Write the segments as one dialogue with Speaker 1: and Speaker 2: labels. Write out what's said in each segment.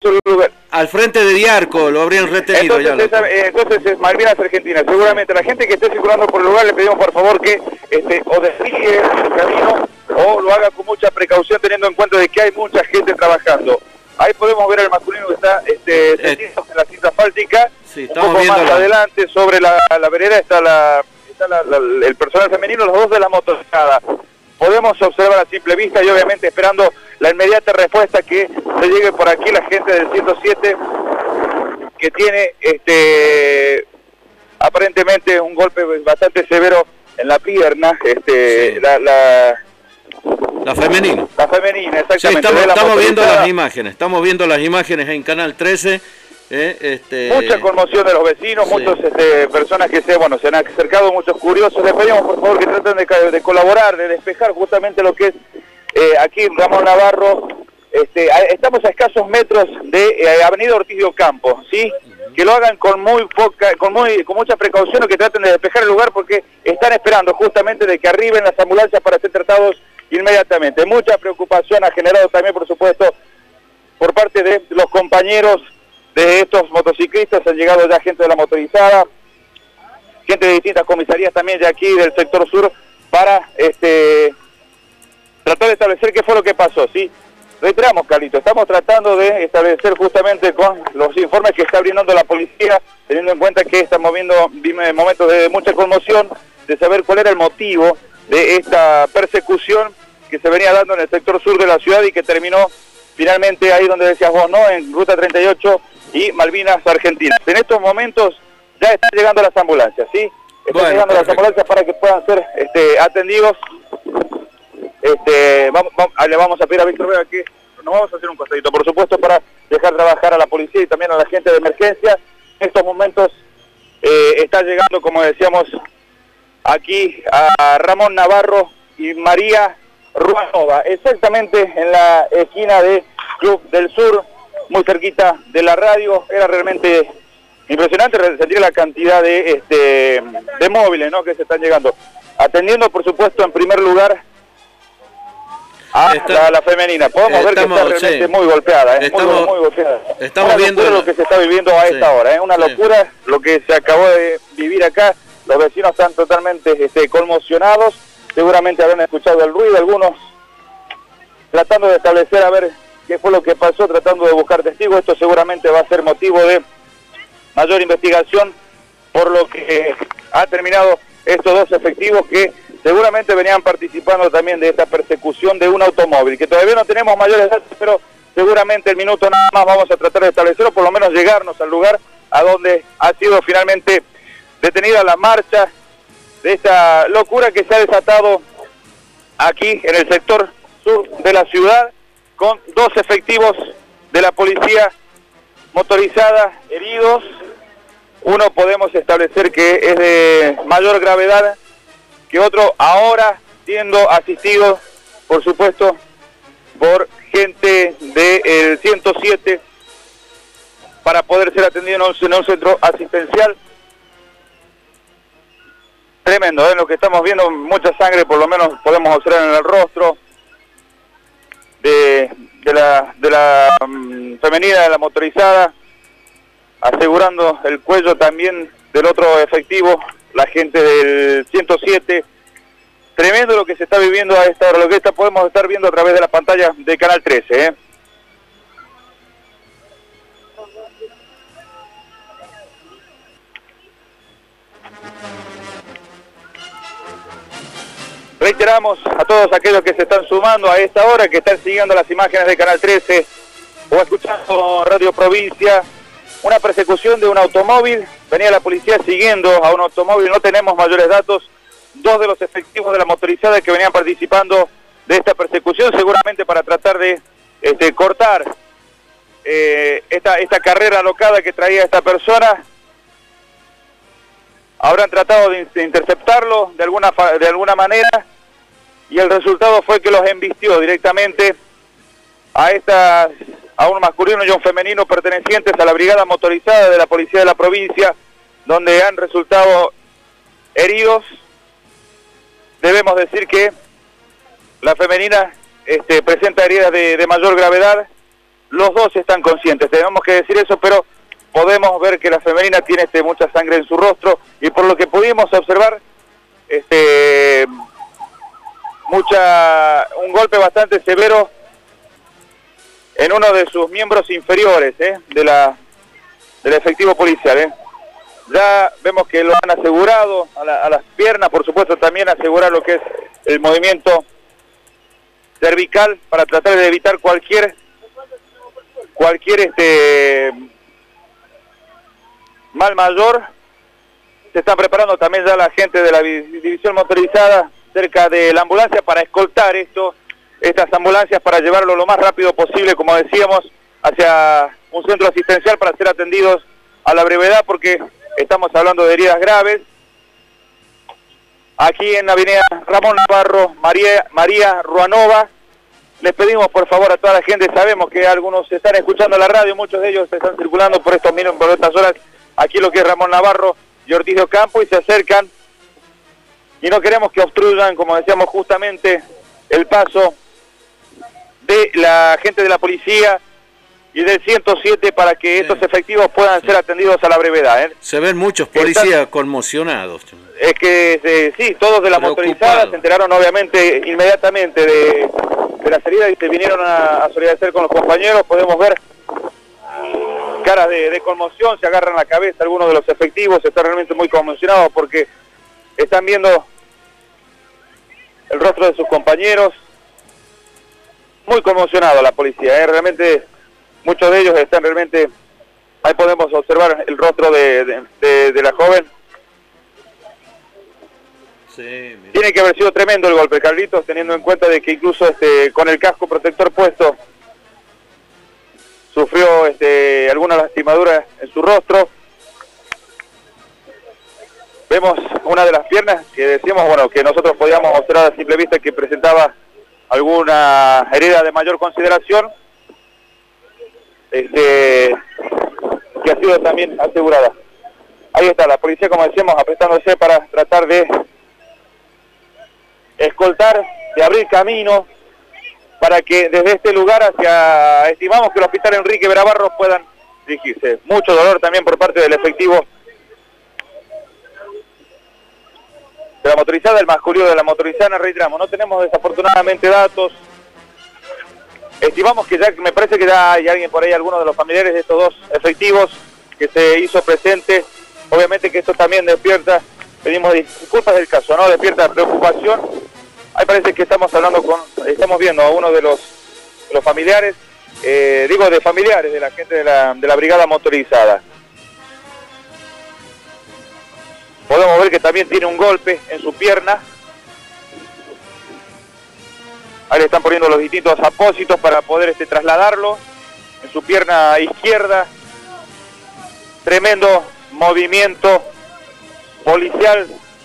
Speaker 1: Al frente de Diarco, lo habrían retenido.
Speaker 2: Entonces, Malvinas Argentinas, seguramente la gente que esté circulando por el lugar le pedimos por favor que o desvíe su camino o lo haga con mucha precaución, teniendo en cuenta de que hay mucha gente trabajando. Ahí podemos ver al masculino que está sentido en la cinta asfáltica.
Speaker 1: Sí,
Speaker 2: un poco más adelante, sobre la vereda, está el personal femenino, los dos de la motorizada. Podemos observar a simple vista y obviamente esperando la inmediata respuesta que se llegue por aquí la gente del 107 que tiene aparentemente un golpe bastante severo en la pierna,
Speaker 1: sí. La femenina.
Speaker 2: La femenina, exactamente.
Speaker 1: Sí, estamos viendo las imágenes en Canal 13.
Speaker 2: Mucha conmoción de los vecinos, sí. Muchas personas que se han acercado, muchos curiosos. Les pedimos por favor que traten de colaborar, de despejar justamente lo que es aquí Ramón Navarro. Estamos a escasos metros de Avenida Ortiz de Ocampo, ¿sí? Que lo hagan con mucha precaución o que traten de despejar el lugar porque están esperando justamente de que arriben las ambulancias para ser tratados inmediatamente. Mucha preocupación ha generado también, por supuesto, por parte de los compañeros de estos motociclistas. Han llegado ya gente de la motorizada, gente de distintas comisarías también de aquí del sector sur para tratar de establecer qué fue lo que pasó, ¿sí? Reiteramos, Carlito, estamos tratando de establecer justamente con los informes que está brindando la policía, teniendo en cuenta que estamos viendo momentos de mucha conmoción, de saber cuál era el motivo de esta persecución que se venía dando en el sector sur de la ciudad y que terminó finalmente ahí donde decías vos, ¿no? En Ruta 38 y Malvinas Argentinas. En estos momentos ya están llegando las ambulancias, ¿sí? Están llegando las ambulancias para que puedan ser atendidos. Le vamos a pedir a Víctor Vega que nos vamos a hacer un costadito, por supuesto, para dejar trabajar a la policía y también a la gente de emergencia. En estos momentos está llegando, como decíamos, aquí a Ramón Navarro y María Ruanova, exactamente en la esquina de Club del Sur, muy cerquita de la radio. Era realmente impresionante sentir la cantidad de móviles, ¿no?, que se están llegando. Atendiendo, por supuesto, en primer lugar a la femenina. Podemos ver que está realmente muy golpeada, muy golpeada.
Speaker 1: Estamos viendo
Speaker 2: lo que se está viviendo a esta hora, una locura lo que se acabó de vivir acá. Los vecinos están totalmente conmocionados. Seguramente habrán escuchado el ruido, algunos tratando de establecer a ver qué fue lo que pasó, tratando de buscar testigos. Esto seguramente va a ser motivo de mayor investigación, por lo que ha terminado estos dos efectivos que seguramente venían participando también de esta persecución de un automóvil, que todavía no tenemos mayores datos, pero seguramente el minuto nada más vamos a tratar de establecerlo, por lo menos llegarnos al lugar a donde ha sido finalmente detenida la marcha de esta locura que se ha desatado aquí en el sector sur de la ciudad, con dos efectivos de la policía motorizada heridos. Uno podemos establecer que es de mayor gravedad que otro, ahora siendo asistido, por supuesto, por gente del 107 para poder ser atendido en un centro asistencial. Tremendo, lo que estamos viendo, mucha sangre, por lo menos podemos observar en el rostro de la femenina, de la motorizada, asegurando el cuello también del otro efectivo, la gente del 107. Tremendo lo que se está viviendo a esta hora, lo que podemos estar viendo a través de la pantalla de Canal 13, Reiteramos a todos aquellos que se están sumando a esta hora, que están siguiendo las imágenes de Canal 13 o escuchando Radio Provincia, una persecución de un automóvil. Venía la policía siguiendo a un automóvil, no tenemos mayores datos. Dos de los efectivos de la motorizada que venían participando de esta persecución, seguramente para tratar de cortar esta carrera alocada que traía esta persona. Habrán tratado de interceptarlo de alguna manera, y el resultado fue que los embistió directamente a un masculino y a un femenino pertenecientes a la brigada motorizada de la policía de la provincia, donde han resultado heridos. Debemos decir que la femenina presenta heridas de mayor gravedad, los dos están conscientes, tenemos que decir eso, pero podemos ver que la femenina tiene mucha sangre en su rostro, y por lo que pudimos observar, un golpe bastante severo en uno de sus miembros inferiores del efectivo policial. Ya vemos que lo han asegurado a las piernas, por supuesto también asegurar lo que es el movimiento cervical para tratar de evitar cualquier mal mayor. Se están preparando también ya la gente de la división motorizada cerca de la ambulancia para escoltar estas ambulancias, para llevarlo lo más rápido posible, como decíamos, hacia un centro asistencial para ser atendidos a la brevedad, porque estamos hablando de heridas graves. Aquí en la avenida Ramón Navarro, María Ruanova, les pedimos por favor a toda la gente, sabemos que algunos están escuchando la radio, muchos de ellos están circulando por estas horas, aquí lo que es Ramón Navarro y Ortiz de Ocampo, y se acercan, y no queremos que obstruyan, como decíamos justamente, el paso de la gente de la policía y del 107 para que estos efectivos puedan ser atendidos a la brevedad.
Speaker 1: Se ven muchos policías conmocionados.
Speaker 2: Es que sí, todos de la motorizada se enteraron obviamente inmediatamente de las heridas y se vinieron a solidarizar con los compañeros. Podemos ver caras de conmoción, se agarran la cabeza algunos de los efectivos, están realmente muy conmocionados porque están viendo el rostro de sus compañeros. Muy conmocionado la policía, realmente muchos de ellos están realmente, ahí podemos observar el rostro de la joven.
Speaker 1: Sí,
Speaker 2: tiene que haber sido tremendo el golpe, Carlitos, teniendo en cuenta de que incluso con el casco protector puesto sufrió alguna lastimadura en su rostro. Vemos una de las piernas que decíamos, bueno, que nosotros podíamos observar a simple vista que presentaba alguna herida de mayor consideración, que ha sido también asegurada. Ahí está la policía, como decíamos, apretándose para tratar de escoltar, de abrir camino para que desde este lugar estimamos que el hospital Enrique Berabarros puedan dirigirse. Mucho dolor también por parte del efectivo de la motorizada, el masculino de la motorizada, reiteramos, no tenemos desafortunadamente datos. Estimamos que ya, me parece que ya hay alguien por ahí, alguno de los familiares de estos dos efectivos que se hizo presente. Obviamente que esto también despierta, pedimos disculpas del caso, ¿no? Despierta preocupación. Ahí parece que estamos viendo a uno de los familiares, de familiares de la gente de la brigada motorizada. Podemos ver que también tiene un golpe en su pierna. Ahí le están poniendo los distintos apósitos para poder trasladarlo en su pierna izquierda. Tremendo movimiento policial.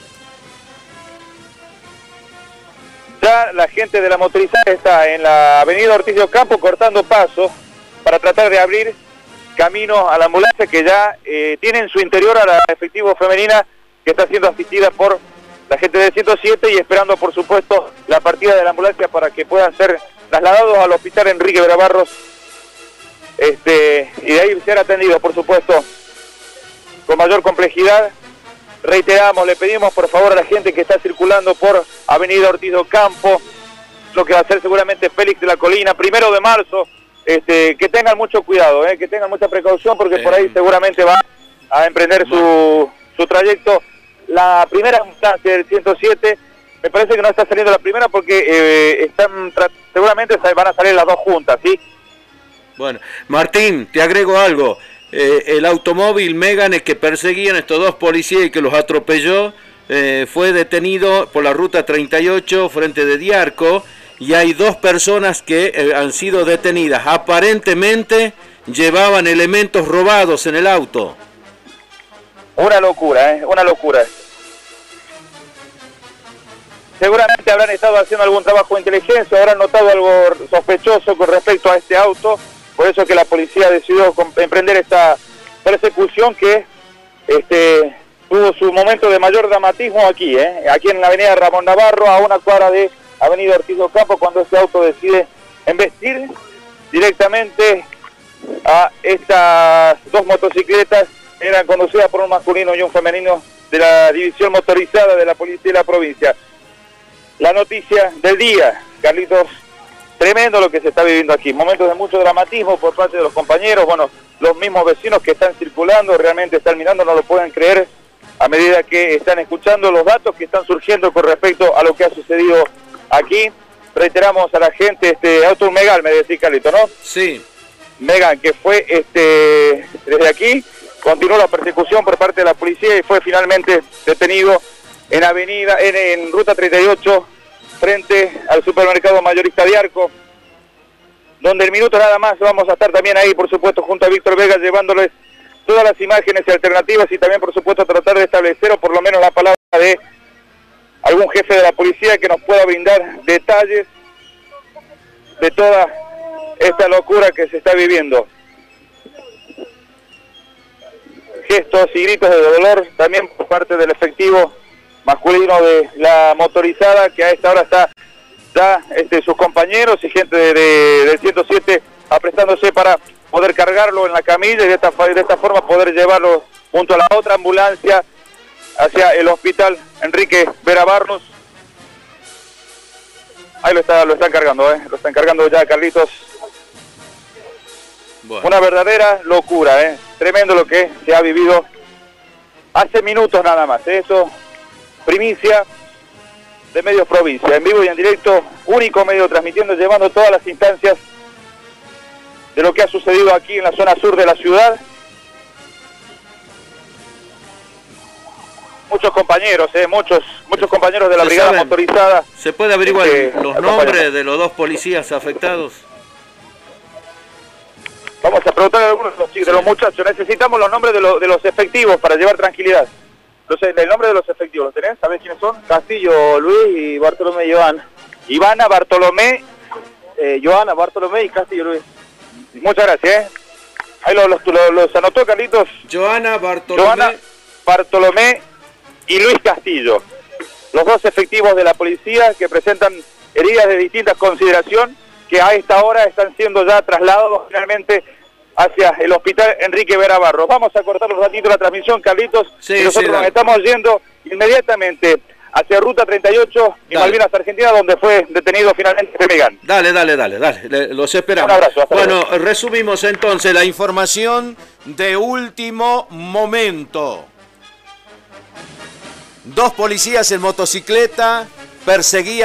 Speaker 2: Ya la gente de la motorizada está en la avenida Ortiz de Ocampo cortando paso para tratar de abrir camino a la ambulancia que ya tiene en su interior a la efectivo femenina que está siendo asistida por la gente del 107 y esperando por supuesto la partida de la ambulancia para que puedan ser trasladados al hospital Enrique Berabarros y de ahí ser atendidos por supuesto con mayor complejidad. Reiteramos, le pedimos por favor a la gente que está circulando por avenida Ortiz de Ocampo, lo que va a ser seguramente Félix de la Colina, 1 de marzo, que tengan mucho cuidado, que tengan mucha precaución porque por ahí seguramente va a emprender su trayecto. La primera ambulancia del 107, me parece que no está saliendo la primera porque seguramente van a salir las dos juntas, ¿sí?
Speaker 1: Bueno, Martín, te agrego algo. El automóvil Megane que perseguían estos dos policías y que los atropelló fue detenido por la ruta 38 frente de Diarco y hay dos personas que han sido detenidas. Aparentemente llevaban elementos robados en el auto.
Speaker 2: Una locura, una locura. Seguramente habrán estado haciendo algún trabajo de inteligencia, habrán notado algo sospechoso con respecto a este auto, por eso que la policía decidió emprender esta persecución que tuvo su momento de mayor dramatismo aquí en la avenida Ramón Navarro, a una cuadra de avenida Ortiz de Ocampo, cuando este auto decide embestir directamente a estas dos motocicletas. Eran conducidas por un masculino y un femenino de la división motorizada de la policía de la provincia. La noticia del día, Carlitos, tremendo lo que se está viviendo aquí. Momentos de mucho dramatismo por parte de los compañeros, bueno, los mismos vecinos que están circulando, realmente están mirando, no lo pueden creer a medida que están escuchando los datos que están surgiendo con respecto a lo que ha sucedido aquí. Reiteramos a la gente, auto Megan, me decís, Carlitos, ¿no?
Speaker 1: Sí.
Speaker 2: Megan, que fue desde aquí, continuó la persecución por parte de la policía y fue finalmente detenido en ruta 38, frente al supermercado mayorista de Arco, donde en minutos nada más vamos a estar también ahí, por supuesto, junto a Víctor Vega, llevándoles todas las imágenes y alternativas y también, por supuesto, tratar de establecer o por lo menos la palabra de algún jefe de la policía que nos pueda brindar detalles de toda esta locura que se está viviendo. Gestos y gritos de dolor también por parte del efectivo masculino de la motorizada, que a esta hora está ya sus compañeros y gente del 107 aprestándose para poder cargarlo en la camilla y de esta forma poder llevarlo junto a la otra ambulancia hacia el hospital Enrique Vera Barros. Ahí lo están cargando, lo están cargando ya, Carlitos. Bueno. Una verdadera locura, tremendo lo que se ha vivido hace minutos nada más. Eso, primicia de Medios Provincia, en vivo y en directo, único medio transmitiendo, llevando todas las instancias de lo que ha sucedido aquí en la zona sur de la ciudad. Muchos compañeros, muchos compañeros de la brigada motorizada.
Speaker 1: ¿Se puede averiguar los nombres de los dos policías afectados?
Speaker 2: Vamos a preguntar a algunos de los muchachos. Necesitamos los nombres de los efectivos para llevar tranquilidad. El nombre de los efectivos, ¿lo tenés? ¿Sabés quiénes son?
Speaker 3: Castillo, Luis y Bartolomé, Joana.
Speaker 2: Ivana, Bartolomé.
Speaker 3: Joana, Bartolomé y Castillo, Luis.
Speaker 2: Muchas gracias, Ahí los anotó, Carlitos.
Speaker 1: Joana,
Speaker 2: Bartolomé y Luis Castillo. Los dos efectivos de la policía que presentan heridas de distinta consideración, que a esta hora están siendo ya trasladados finalmente hacia el hospital Enrique Vera Barros. Vamos a cortar un ratito la transmisión, Carlitos, y nosotros nos estamos yendo inmediatamente hacia Ruta 38 y Malvinas, Argentina, donde fue detenido finalmente Megan.
Speaker 1: Dale, los esperamos.
Speaker 2: Un abrazo.
Speaker 1: Bueno, resumimos entonces la información de último momento. Dos policías en motocicleta perseguían